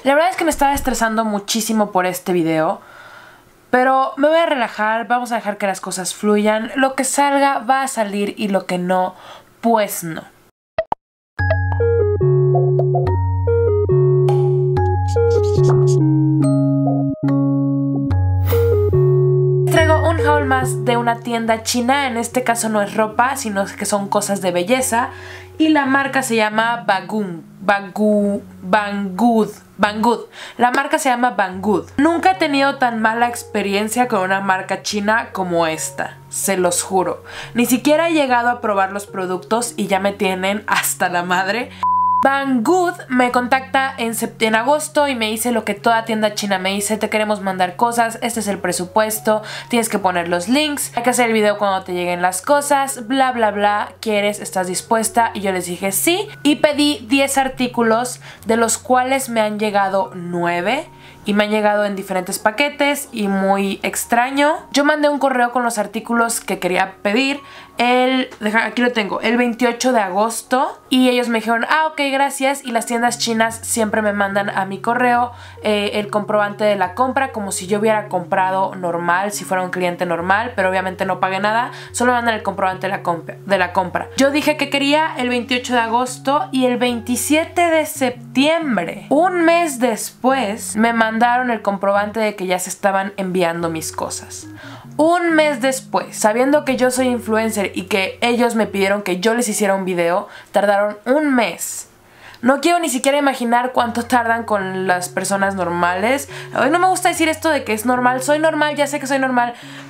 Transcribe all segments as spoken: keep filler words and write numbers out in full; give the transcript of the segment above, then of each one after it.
La verdad es que me estaba estresando muchísimo por este video, pero me voy a relajar, vamos a dejar que las cosas fluyan. Lo que salga va a salir y lo que no, pues no. Traigo un haul más de una tienda china. En este caso no es ropa, sino que son cosas de belleza. Y la marca se llama Banggood. Banggood. Banggood. Banggood. La marca se llama Banggood. Nunca he tenido tan mala experiencia con una marca china como esta. Se los juro. Ni siquiera he llegado a probar los productos y ya me tienen hasta la madre. Banggood me contacta en, en agosto y me dice lo que toda tienda china me dice: te queremos mandar cosas, este es el presupuesto, tienes que poner los links, hay que hacer el video cuando te lleguen las cosas, bla bla bla, ¿quieres? ¿Estás dispuesta? Y yo les dije sí, y pedí diez artículos, de los cuales me han llegado nueve. Y me han llegado en diferentes paquetes y muy extraño. Yo mandé un correo con los artículos que quería pedir el, aquí lo tengo, el veintiocho de agosto. Y ellos me dijeron, ah, ok, gracias. Y las tiendas chinas siempre me mandan a mi correo eh, el comprobante de la compra, como si yo hubiera comprado normal, si fuera un cliente normal, pero obviamente no pagué nada. Solo me mandan el comprobante de la, compra, de la compra. Yo dije que quería el veintiocho de agosto y el veintisiete de septiembre, un mes después, me mandaron mandaron el comprobante de que ya se estaban enviando mis cosas. Un mes después, sabiendo que yo soy influencer y que ellos me pidieron que yo les hiciera un video, tardaron un mes. No quiero ni siquiera imaginar cuánto tardan con las personas normales. Hoy no me gusta decir esto de que es normal. Soy normal, ya sé que soy normal.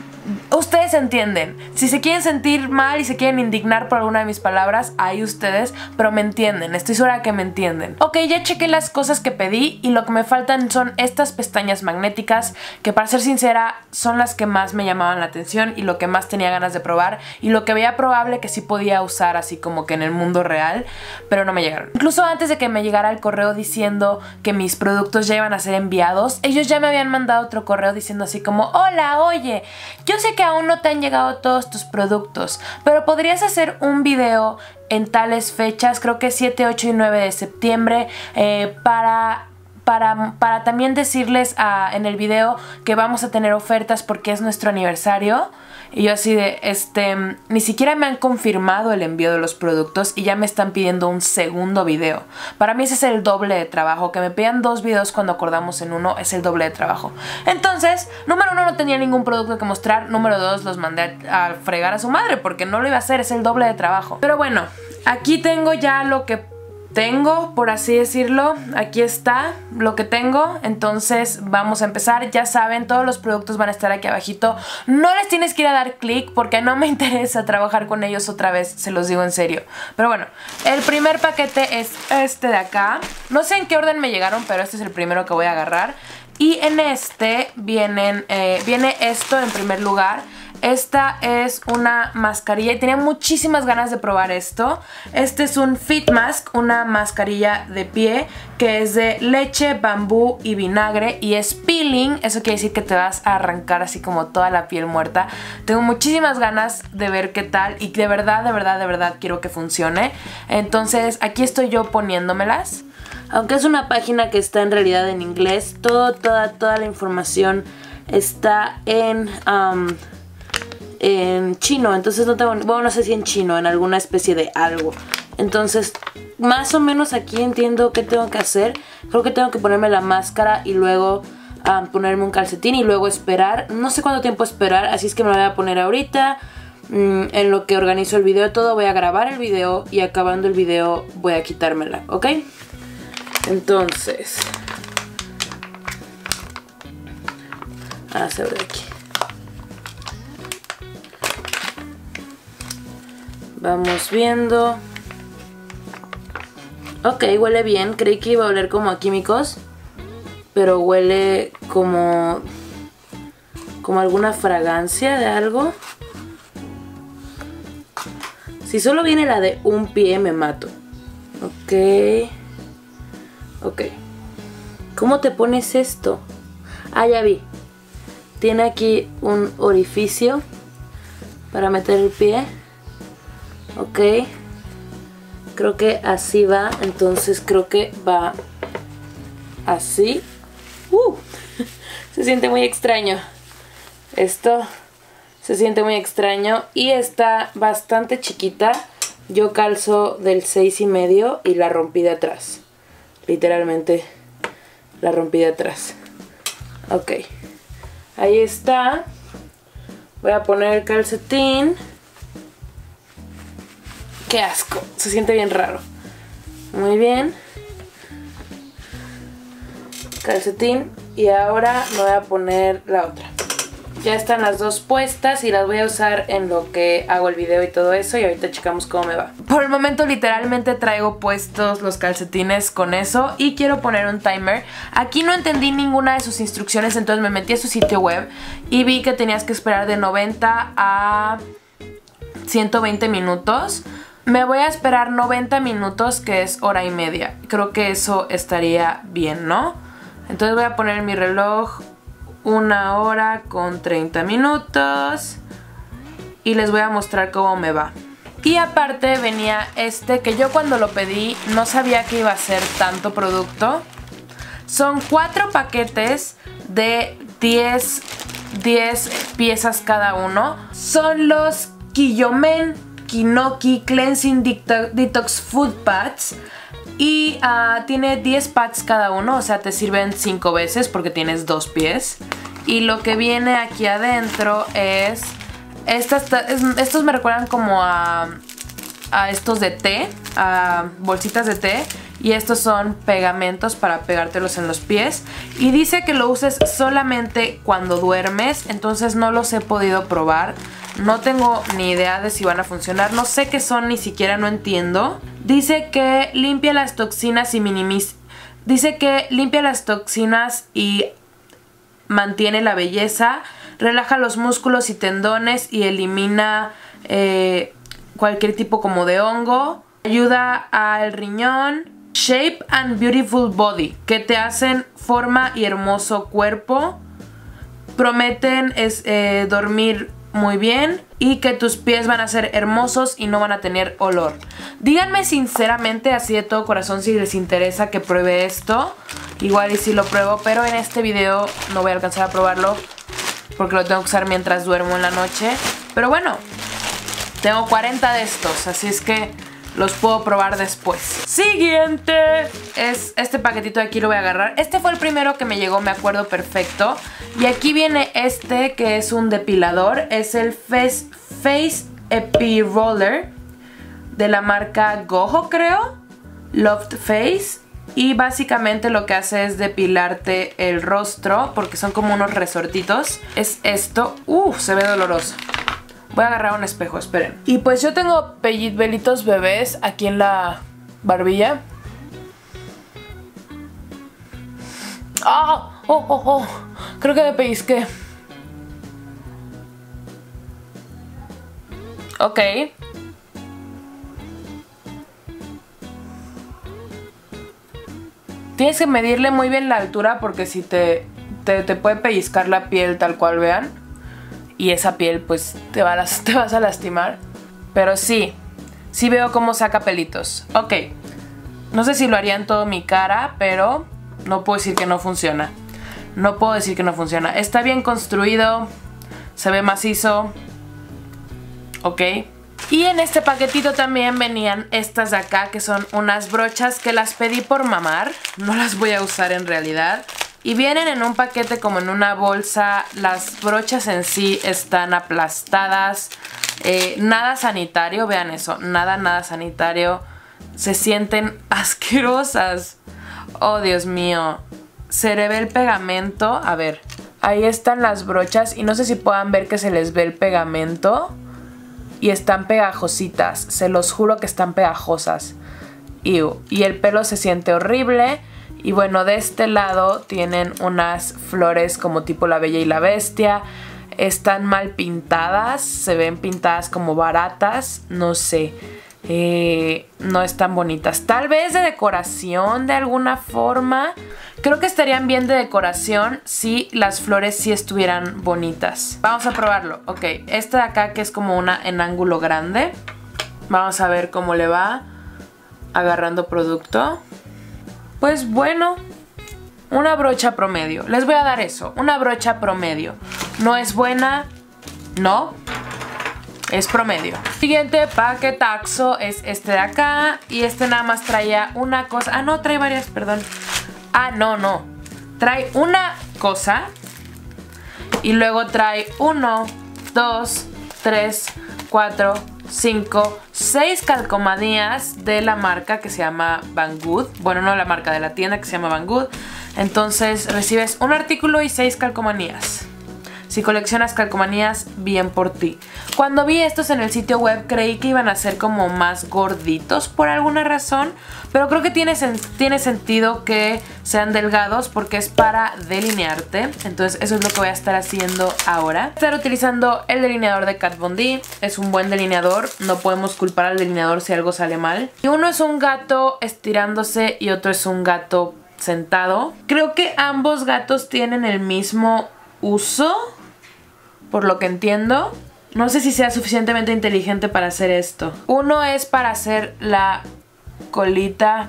Ustedes entienden. Si se quieren sentir mal y se quieren indignar por alguna de mis palabras, ahí ustedes, pero me entienden, estoy segura que me entienden. Ok, ya chequé las cosas que pedí y lo que me faltan son estas pestañas magnéticas, que para ser sincera son las que más me llamaban la atención y lo que más tenía ganas de probar y lo que veía probable que sí podía usar así como que en el mundo real, pero no me llegaron. Incluso antes de que me llegara el correo diciendo que mis productos ya iban a ser enviados, ellos ya me habían mandado otro correo diciendo así como: hola, oye, yo Yo sé que aún no te han llegado todos tus productos, pero podrías hacer un video en tales fechas, creo que siete, ocho y nueve de septiembre, eh, para... Para, para también decirles a, en el video que vamos a tener ofertas porque es nuestro aniversario. Y yo así de, este, ni siquiera me han confirmado el envío de los productos y ya me están pidiendo un segundo video. Para mí ese es el doble de trabajo. Que me pidan dos videos cuando acordamos en uno es el doble de trabajo. Entonces, número uno, no tenía ningún producto que mostrar. Número dos, los mandé a fregar a su madre porque no lo iba a hacer, es el doble de trabajo. Pero bueno, aquí tengo ya lo que tengo, por así decirlo. Aquí está lo que tengo. Entonces vamos a empezar. Ya saben, todos los productos van a estar aquí abajito. No les tienes que ir a dar clic porque no me interesa trabajar con ellos otra vez, se los digo en serio. Pero bueno, el primer paquete es este de acá. No sé en qué orden me llegaron, pero este es el primero que voy a agarrar. Y en este vienen, eh, viene esto en primer lugar. Esta es una mascarilla y tenía muchísimas ganas de probar esto. Este es un Fit Mask, una mascarilla de pie que es de leche, bambú y vinagre y es peeling. Eso quiere decir que te vas a arrancar así como toda la piel muerta. Tengo muchísimas ganas de ver qué tal y de verdad, de verdad, de verdad quiero que funcione. Entonces aquí estoy yo poniéndomelas. Aunque es una página que está en realidad en inglés, todo, toda, toda la información está en... Um, en chino, entonces no tengo, bueno, no sé si en chino, en alguna especie de algo. Entonces, más o menos aquí entiendo qué tengo que hacer. Creo que tengo que ponerme la máscara y luego um, ponerme un calcetín y luego esperar. No sé cuánto tiempo esperar, así es que me lo voy a poner ahorita. Mm, en lo que organizo el video todo, voy a grabar el video y acabando el video voy a quitármela, ¿ok? Entonces, ahora se abre aquí. Vamos viendo. Ok, huele bien. Creí que iba a oler como a químicos, pero huele como como alguna fragancia de algo. Si solo viene la de un pie me mato. Ok. Ok. ¿Cómo te pones esto? Ah, ya vi. Tiene aquí un orificio para meter el pie. Ok, creo que así va, entonces creo que va así. Uh, se siente muy extraño. Esto se siente muy extraño y está bastante chiquita. Yo calzo del seis y medio y la rompí de atrás. Literalmente la rompí de atrás. Ok, ahí está. Voy a poner el calcetín. ¡Qué asco! Se siente bien raro. Muy bien. Calcetín. Y ahora me voy a poner la otra. Ya están las dos puestas y las voy a usar en lo que hago el video y todo eso. Y ahorita checamos cómo me va. Por el momento literalmente traigo puestos los calcetines con eso. Y quiero poner un timer. Aquí no entendí ninguna de sus instrucciones, entonces me metí a su sitio web y vi que tenías que esperar de noventa a ciento veinte minutos. Me voy a esperar noventa minutos, que es hora y media. Creo que eso estaría bien, ¿no? Entonces voy a poner en mi reloj una hora con treinta minutos y les voy a mostrar cómo me va. Y aparte venía este, que yo cuando lo pedí no sabía que iba a ser tanto producto. Son cuatro paquetes de diez, diez piezas cada uno. Son los Kiyomen Kinoki Cleansing Detox Food Pads. Y uh, tiene diez pads cada uno, o sea te sirven cinco veces porque tienes dos pies. Y lo que viene aquí adentro es... Estas, estos me recuerdan como a, a estos de té, a bolsitas de té. Y estos son pegamentos para pegártelos en los pies. Y dice que lo uses solamente cuando duermes, entonces no los he podido probar. No tengo ni idea de si van a funcionar. No sé qué son, ni siquiera no entiendo. Dice que limpia las toxinas y minimiza... Dice que limpia las toxinas y mantiene la belleza. Relaja los músculos y tendones y elimina eh, cualquier tipo como de hongo. Ayuda al riñón. Shape and Beautiful Body, que te hacen forma y hermoso cuerpo. Prometen es, eh, dormir muy bien y que tus pies van a ser hermosos y no van a tener olor. Díganme sinceramente, así de todo corazón, si les interesa que pruebe esto. Igual y si lo pruebo, pero en este video no voy a alcanzar a probarlo porque lo tengo que usar mientras duermo en la noche. Pero bueno, tengo cuarenta de estos, así es que los puedo probar después. Siguiente es este paquetito de aquí, lo voy a agarrar. Este fue el primero que me llegó, me acuerdo perfecto. Y aquí viene este que es un depilador. Es el Face, Face Epi Roller de la marca Gojo, creo. Loved Face. Y básicamente lo que hace es depilarte el rostro porque son como unos resortitos. Es esto. Uh, se ve doloroso. Voy a agarrar un espejo, esperen. Y pues yo tengo pelitos bebés aquí en la barbilla. ¡Ah! ¡Oh, oh, oh! Creo que me pellizqué. Ok. Tienes que medirle muy bien la altura porque si te, te, te puede pellizcar la piel tal cual, vean. Y esa piel pues te, va a, te vas a lastimar. Pero sí, sí veo cómo saca pelitos. Ok, no sé si lo haría en toda mi cara, pero no puedo decir que no funciona. No puedo decir que no funciona. Está bien construido, se ve macizo. Ok. Y en este paquetito también venían estas de acá, que son unas brochas que las pedí por mamar. No las voy a usar en realidad. Y vienen en un paquete como en una bolsa. Las brochas en sí están aplastadas. Eh, nada sanitario, vean eso. Nada, nada sanitario. Se sienten asquerosas. Oh, Dios mío. Se le ve el pegamento. A ver, ahí están las brochas. Y no sé si puedan ver que se les ve el pegamento. Y están pegajositas. Se los juro que están pegajosas. Ew. Y el pelo se siente horrible. Y bueno, de este lado tienen unas flores como tipo La Bella y la Bestia. Están mal pintadas, se ven pintadas como baratas, no sé. Eh, no están bonitas. Tal vez de decoración de alguna forma. Creo que estarían bien de decoración si las flores sí estuvieran bonitas. Vamos a probarlo. Ok, esta de acá que es como una en ángulo grande. Vamos a ver cómo le va agarrando producto. Pues bueno, Una brocha promedio. Les voy a dar eso. Una brocha promedio. No es buena. No. Es promedio. Siguiente paquetaxo es este de acá. Y este nada más traía una cosa. Ah, no, trae varias, perdón. Ah, no, no. Trae una cosa. Y luego trae uno, dos, tres, cuatro, cinco, seis calcomanías de la marca que se llama Banggood. Bueno, no la marca, de la tienda que se llama Banggood. Entonces recibes un artículo y seis calcomanías. Si coleccionas calcomanías, bien por ti. Cuando vi estos en el sitio web creí que iban a ser como más gorditos por alguna razón, pero creo que tiene, sen tiene sentido que sean delgados porque es para delinearte. Entonces eso es lo que voy a estar haciendo ahora. Voy a estar utilizando el delineador de Kat Von D. Es un buen delineador, no podemos culpar al delineador si algo sale mal. Y uno es un gato estirándose y otro es un gato sentado. Creo que ambos gatos tienen el mismo uso, por lo que entiendo. No sé si sea suficientemente inteligente para hacer esto. Uno es para hacer la colita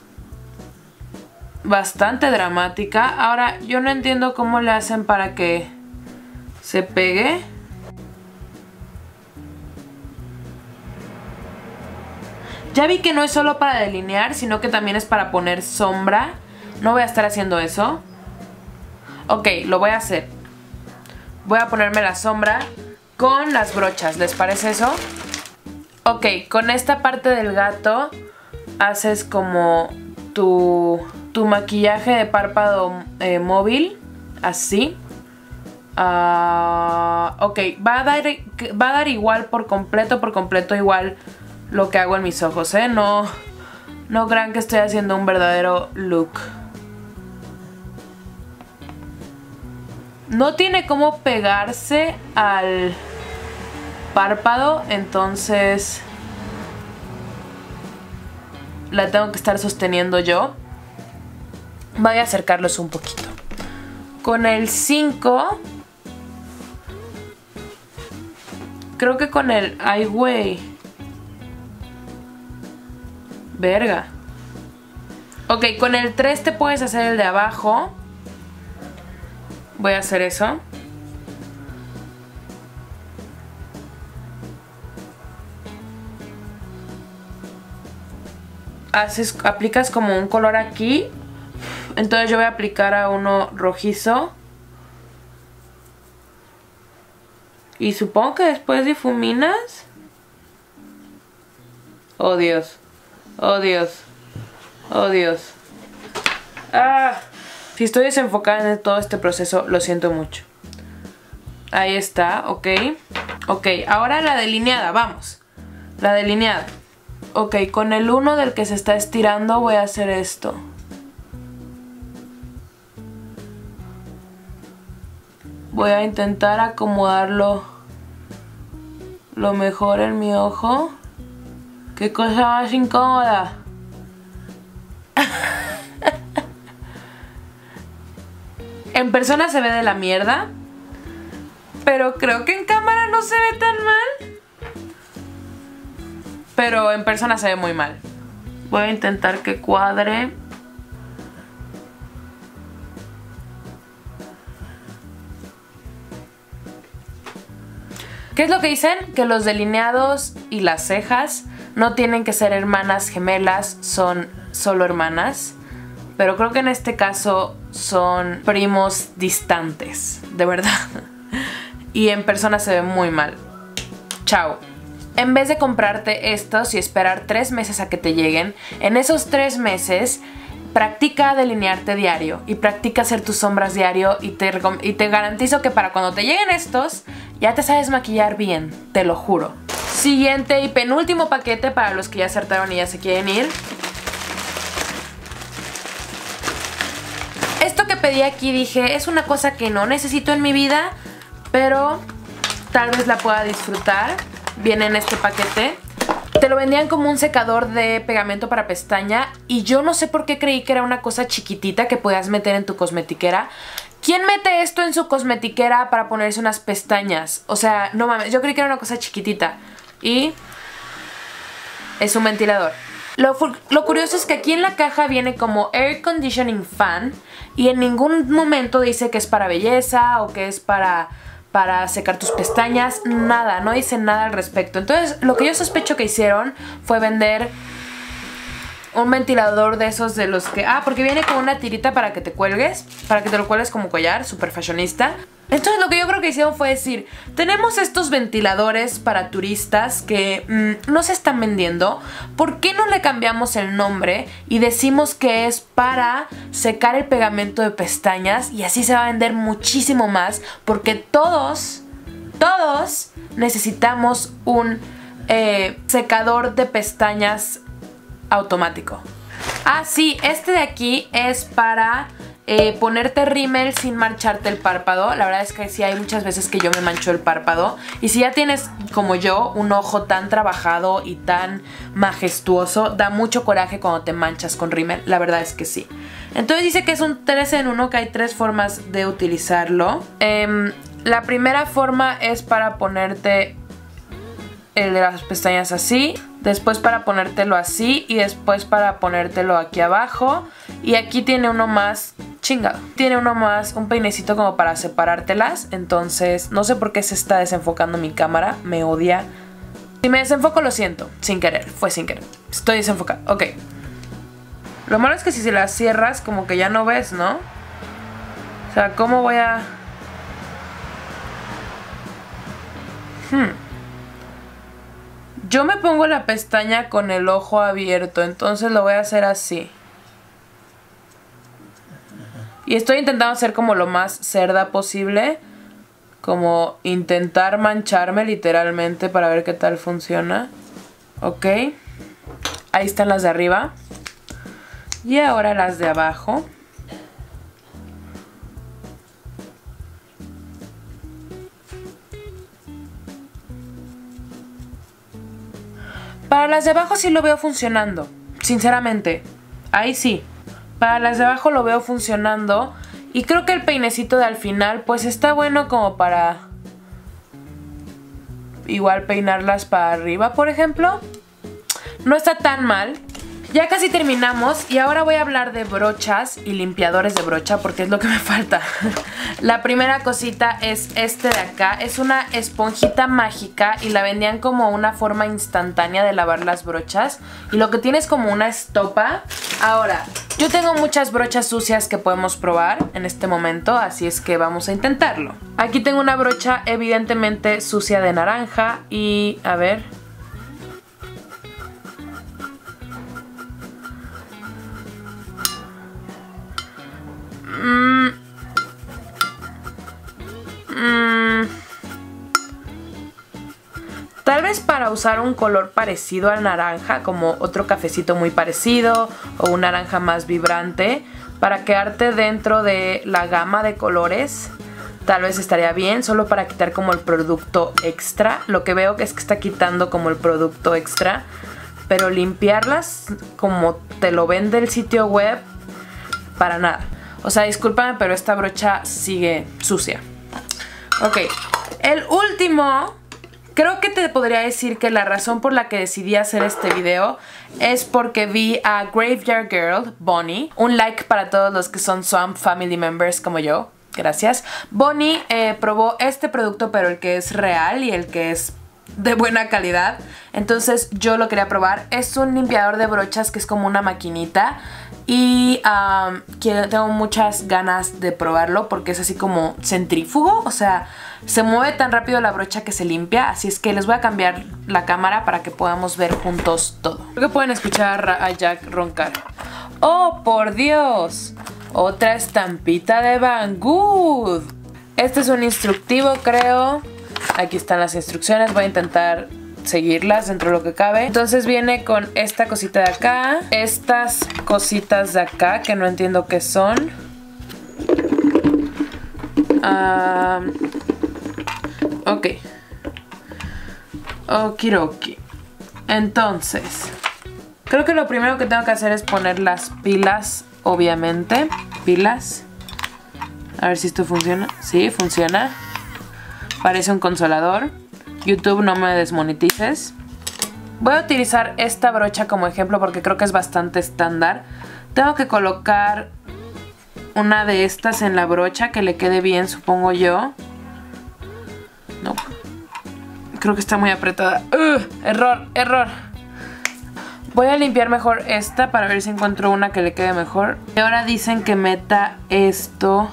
bastante dramática. Ahora, yo no entiendo cómo le hacen para que se pegue. Ya vi que no es solo para delinear, sino que también es para poner sombra. No voy a estar haciendo eso. Ok, lo voy a hacer. Voy a ponerme la sombra con las brochas, ¿les parece eso? Ok, con esta parte del gato haces como tu, tu maquillaje de párpado eh, móvil, así. Uh, ok, va a, dar, va a dar igual por completo, por completo igual lo que hago en mis ojos, ¿eh? No, no crean que estoy haciendo un verdadero look. No tiene cómo pegarse al párpado, entonces la tengo que estar sosteniendo yo. Voy a acercarlos un poquito. Con el cinco, creo que con el... Ay, güey. Verga. Ok, con el tres te puedes hacer el de abajo. Voy a hacer eso. Haces, aplicas como un color aquí. Entonces yo voy a aplicar a uno rojizo. Y supongo que después difuminas. Oh Dios. Oh Dios. Oh Dios. Ah. Si estoy desenfocada en todo este proceso, lo siento mucho. Ahí está, ok. Ok, ahora la delineada, vamos. La delineada. Ok, con el uno del que se está estirando voy a hacer esto. Voy a intentar acomodarlo lo mejor en mi ojo. ¡Qué cosa más incómoda! En persona se ve de la mierda, pero creo que en cámara no se ve tan mal. Pero en persona se ve muy mal. Voy a intentar que cuadre. ¿Qué es lo que dicen? Que los delineados y las cejas no tienen que ser hermanas gemelas, son solo hermanas. Pero creo que en este caso son primos distantes, de verdad. Y en persona se ve muy mal. Chao. En vez de comprarte estos y esperar tres meses a que te lleguen, en esos tres meses practica delinearte diario y practica hacer tus sombras diario y te, y te garantizo que para cuando te lleguen estos ya te sabes maquillar bien, te lo juro. Siguiente y penúltimo paquete para los que ya acertaron y ya se quieren ir. Esto que pedí aquí dije, es una cosa que no necesito en mi vida, pero tal vez la pueda disfrutar. Viene en este paquete. Te lo vendían como un secador de pegamento para pestaña y yo no sé por qué creí que era una cosa chiquitita que podías meter en tu cosmetiquera. ¿Quién mete esto en su cosmetiquera para ponerse unas pestañas? O sea, no mames, yo creí que era una cosa chiquitita. Y es un ventilador. Lo, lo curioso es que aquí en la caja viene como Air Conditioning Fan y en ningún momento dice que es para belleza o que es para, para secar tus pestañas, nada, no dice nada al respecto. Entonces lo que yo sospecho que hicieron fue vender un ventilador de esos de los que... Ah, porque viene con una tirita para que te cuelgues, para que te lo cuelgues como collar, súper fashionista. Entonces lo que yo creo que hicieron fue decir, tenemos estos ventiladores para turistas que mmm, no se están vendiendo, ¿por qué no le cambiamos el nombre y decimos que es para secar el pegamento de pestañas? Y así se va a vender muchísimo más, porque todos, todos necesitamos un eh, secador de pestañas automático. Ah, sí, este de aquí es para eh, ponerte rímel sin mancharte el párpado. La verdad es que sí hay muchas veces que yo me mancho el párpado. Y si ya tienes, como yo, un ojo tan trabajado y tan majestuoso, da mucho coraje cuando te manchas con rímel. La verdad es que sí. Entonces dice que es un tres en uno, que hay tres formas de utilizarlo. Eh, la primera forma es para ponerte el de las pestañas así, después para ponértelo así y después para ponértelo aquí abajo, y aquí tiene uno más chingado, tiene uno más, un peinecito como para separártelas. Entonces no sé por qué se está desenfocando mi cámara, me odia. Si me desenfoco lo siento, sin querer, fue sin querer, estoy desenfocada, ok. Lo malo es que si se las cierras como que ya no ves, ¿no? O sea, ¿cómo voy a...? Hmm Yo me pongo la pestaña con el ojo abierto, entonces lo voy a hacer así. Y estoy intentando hacer como lo más cerda posible. Como intentar mancharme literalmente para ver qué tal funciona. Ok. Ahí están las de arriba. Y ahora las de abajo. Para las de abajo sí lo veo funcionando, sinceramente, ahí sí. Para las de abajo lo veo funcionando y creo que el peinecito de al final pues está bueno como para igual peinarlas para arriba, por ejemplo. No está tan mal. Ya casi terminamos y ahora voy a hablar de brochas y limpiadores de brocha porque es lo que me falta. La primera cosita es este de acá. Es una esponjita mágica y la vendían como una forma instantánea de lavar las brochas. Y lo que tiene es como una estopa. Ahora, yo tengo muchas brochas sucias que podemos probar en este momento, así es que vamos a intentarlo. Aquí tengo una brocha evidentemente sucia de naranja y a ver... Mm. Mm. Tal vez para usar un color parecido al naranja, como otro cafecito muy parecido o un naranja más vibrante, para quedarte dentro de la gama de colores, tal vez estaría bien, solo para quitar como el producto extra. Lo que veo es que está quitando como el producto extra, pero limpiarlas como te lo vende el sitio web, para nada. O sea, discúlpame, pero esta brocha sigue sucia. Ok, el último, creo que te podría decir que la razón por la que decidí hacer este video es porque vi a Graveyard Girl, Bonnie. Un like para todos los que son Swamp Family Members como yo. Gracias. Bonnie eh, probó este producto, pero el que es real y el que es de buena calidad. Entonces yo lo quería probar. Es un limpiador de brochas que es como una maquinita. Y um, quiero, tengo muchas ganas de probarlo porque es así como centrífugo. O sea, se mueve tan rápido la brocha que se limpia. Así es que les voy a cambiar la cámara para que podamos ver juntos todo. Creo que pueden escuchar a Jack roncar. ¡Oh, por Dios! Otra estampita de Banggood. Este es un instructivo, creo. Aquí están las instrucciones. Voy a intentar seguirlas dentro de lo que cabe. Entonces viene con esta cosita de acá, estas cositas de acá que no entiendo qué son. Um, ok. Okidoki. Entonces, creo que lo primero que tengo que hacer es poner las pilas, obviamente. Pilas. A ver si esto funciona. Sí, funciona. Parece un consolador. YouTube, no me desmonetices. Voy a utilizar esta brocha como ejemplo porque creo que es bastante estándar. Tengo que colocar una de estas en la brocha que le quede bien, supongo yo. No. Creo que está muy apretada. ¡Ugh! Error, error. Voy a limpiar mejor esta para ver si encuentro una que le quede mejor. Y ahora dicen que meta esto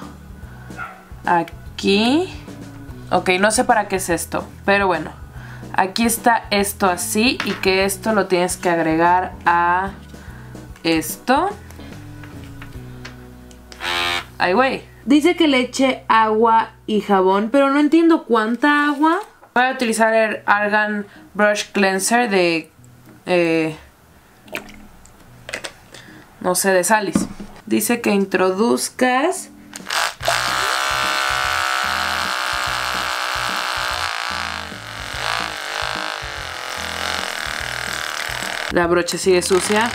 aquí. Ok, no sé para qué es esto, pero bueno. Aquí está esto así y que esto lo tienes que agregar a esto. Ay, güey. Dice que le eche agua y jabón, pero no entiendo cuánta agua. Voy a utilizar el Argan Brush Cleanser de... Eh, no sé, de Sally's. Dice que introduzcas... La brocha sigue sucia.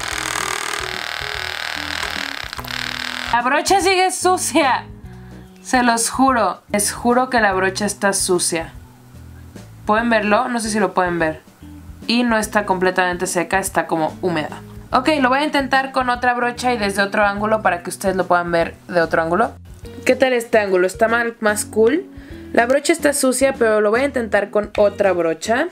La brocha sigue sucia. Se los juro. Les juro que la brocha está sucia. ¿Pueden verlo? No sé si lo pueden ver. Y no está completamente seca, está como húmeda. Ok, lo voy a intentar con otra brocha y desde otro ángulo para que ustedes lo puedan ver de otro ángulo. ¿Qué tal este ángulo? ¿Está mal, más cool? La brocha está sucia, pero lo voy a intentar con otra brocha.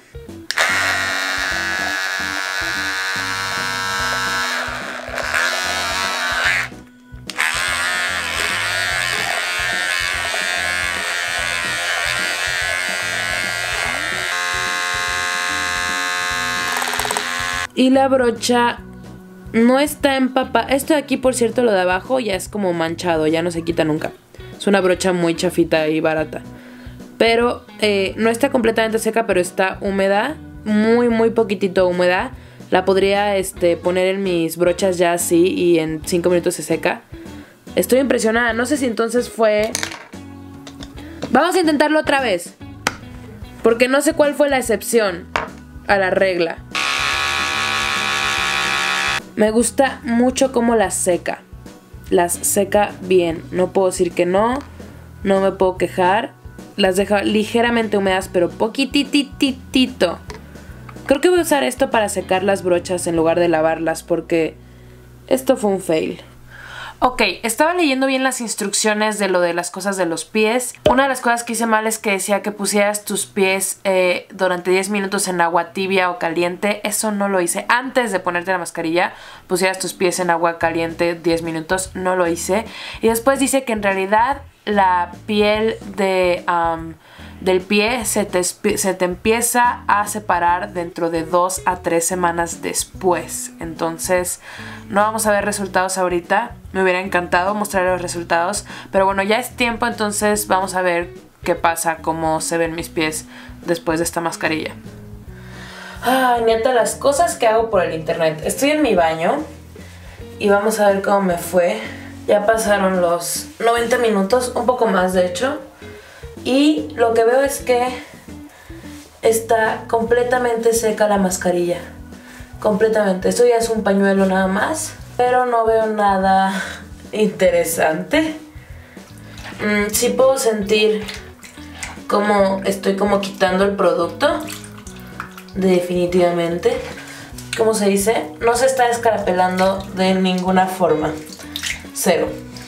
Y la brocha no está empapada. Esto de aquí, por cierto, lo de abajo ya es como manchado, ya no se quita nunca. Es una brocha muy chafita y barata. Pero eh, no está completamente seca, pero está húmeda. Muy, muy poquitito húmeda. La podría este, poner en mis brochas ya así y en cinco minutos se seca. Estoy impresionada. No sé si entonces fue... Vamos a intentarlo otra vez. Porque no sé cuál fue la excepción a la regla. Me gusta mucho cómo las seca. Las seca bien. No puedo decir que no. No me puedo quejar. Las deja ligeramente húmedas, pero poquitititito. Creo que voy a usar esto para secar las brochas en lugar de lavarlas, porque esto fue un fail. Ok, estaba leyendo bien las instrucciones de lo de las cosas de los pies. Una de las cosas que hice mal es que decía que pusieras tus pies eh, durante diez minutos en agua tibia o caliente. Eso no lo hice. Antes de ponerte la mascarilla, pusieras tus pies en agua caliente diez minutos. No lo hice. Y después dice que en realidad la piel de, um, del pie se te, se te empieza a separar dentro de dos a tres semanas después. Entonces no vamos a ver resultados ahorita. Me hubiera encantado mostrar los resultados, pero bueno, ya es tiempo, entonces vamos a ver qué pasa, cómo se ven mis pies después de esta mascarilla. Ay, neta, las cosas que hago por el internet. Estoy en mi baño y vamos a ver cómo me fue. Ya pasaron los noventa minutos, un poco más de hecho. Y lo que veo es que está completamente seca la mascarilla. Completamente. Esto ya es un pañuelo nada más. Pero no veo nada interesante. Mm, sí puedo sentir como estoy como quitando el producto. Definitivamente. ¿Cómo se dice? No se está descarapelando de ninguna forma. Cero.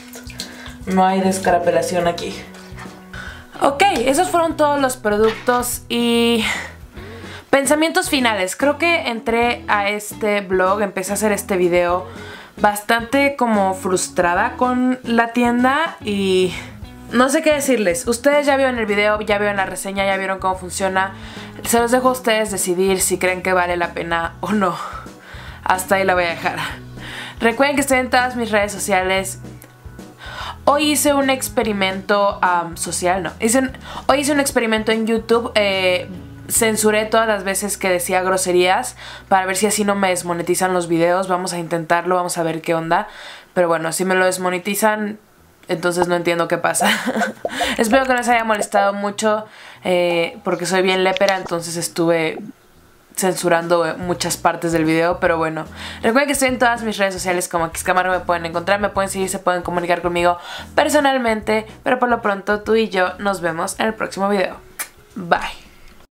No hay descarapelación aquí. Ok, esos fueron todos los productos y pensamientos finales. Creo que entré a este blog, empecé a hacer este video bastante como frustrada con la tienda y no sé qué decirles. Ustedes ya vieron el video, ya vieron la reseña, ya vieron cómo funciona. Se los dejo a ustedes decidir si creen que vale la pena o no. Hasta ahí la voy a dejar. Recuerden que estoy en todas mis redes sociales. Hoy hice un experimento um, social, no. Hice un, hoy hice un experimento en YouTube. Eh, censuré todas las veces que decía groserías para ver si así no me desmonetizan los videos. Vamos a intentarlo, vamos a ver qué onda. Pero bueno, si me lo desmonetizan, entonces no entiendo qué pasa. Espero que no les haya molestado mucho eh, porque soy bien lépera, entonces estuve censurando muchas partes del video, pero bueno, recuerden que estoy en todas mis redes sociales como Xcamargo, me pueden encontrar, me pueden seguir, se pueden comunicar conmigo personalmente, pero por lo pronto tú y yo nos vemos en el próximo video. Bye.